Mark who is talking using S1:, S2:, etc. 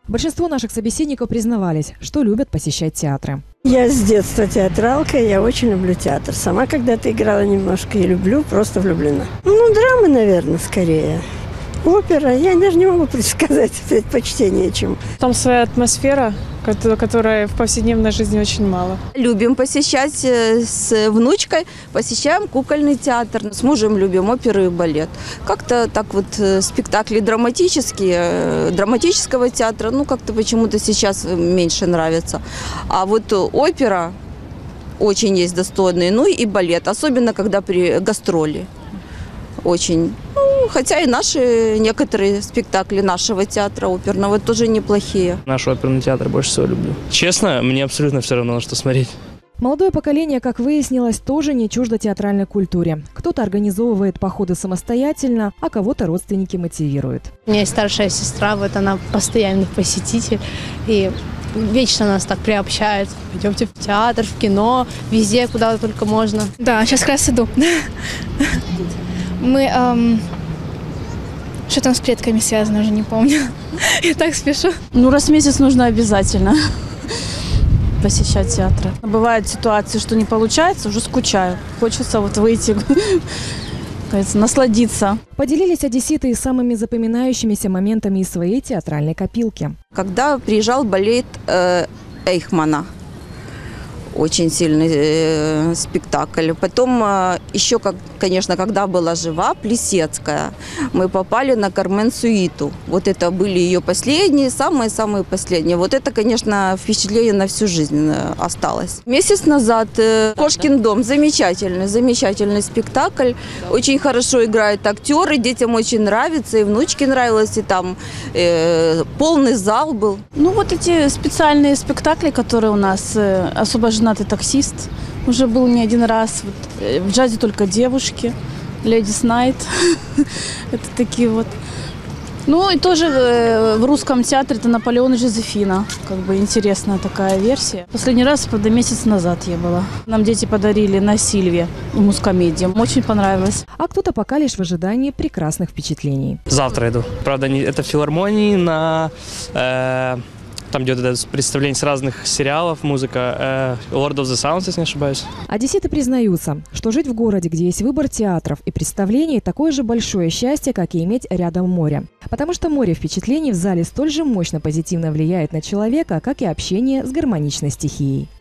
S1: Большинство наших собеседников признавались, что любят посещать театры.
S2: Я с детства театралка, я очень люблю театр. Сама когда-то играла немножко и люблю, просто влюблена. Ну, драмы, наверное, скорее. Опера, я даже не могу предсказать предпочтение чем.
S3: Там своя атмосфера, которой в повседневной жизни очень мало.
S4: Любим посещать с внучкой, посещаем кукольный театр. С мужем любим оперу и балет. Как-то так вот спектакли драматические, драматического театра, ну как-то почему-то сейчас меньше нравится. А вот опера очень есть достойный, ну и балет, особенно когда при гастроли. Очень. Хотя и наши некоторые спектакли нашего театра оперного тоже неплохие.
S5: Наш оперный театр больше всего люблю. Честно, мне абсолютно все равно, на что смотреть.
S1: Молодое поколение, как выяснилось, тоже не чуждо театральной культуре. Кто-то организовывает походы самостоятельно, а кого-то родственники мотивируют.
S6: У меня есть старшая сестра, вот она постоянный посетитель. И вечно нас так приобщает. Идемте в театр, в кино, везде, куда только можно.
S7: Да, сейчас как раз иду. Мы... Что там с предками связано, уже не помню. Я так спешу.
S8: Ну, раз в месяц нужно обязательно посещать театры. Бывают ситуации, что не получается, уже скучаю. Хочется вот выйти, насладиться.
S1: Поделились одесситы и самыми запоминающимися моментами из своей театральной копилки.
S4: Когда приезжал балет Эйхмана, очень сильный спектакль. Потом еще, конечно, когда была жива Плесецкая, мы попали на Кармен Суиту. Вот это были ее последние, самые-самые последние. Вот это, конечно, впечатление на всю жизнь осталось. Месяц назад «Кошкин дом». Замечательный спектакль. Очень хорошо играют актеры, детям очень нравится, и внучке нравилось, и там полный зал был.
S8: Ну, вот эти специальные спектакли, которые у нас особо женатый таксист уже был не один раз. Вот, в джазе только девушки, Ladies Night. Это такие вот. Ну и тоже в русском театре это Наполеон и Жозефина. Как бы интересная такая версия. Последний раз, правда, месяц назад я была. Нам дети подарили на Сильве мускомедию. Очень понравилось.
S1: А кто-то пока лишь в ожидании прекрасных впечатлений.
S5: Завтра иду. Правда, это в филармонии на... Там идет представление с разных сериалов, музыка, Lord of the Sounds, если не ошибаюсь.
S1: Одесситы признаются, что жить в городе, где есть выбор театров и представлений, такое же большое счастье, как и иметь рядом море. Потому что море впечатлений в зале столь же мощно позитивно влияет на человека, как и общение с гармоничной стихией.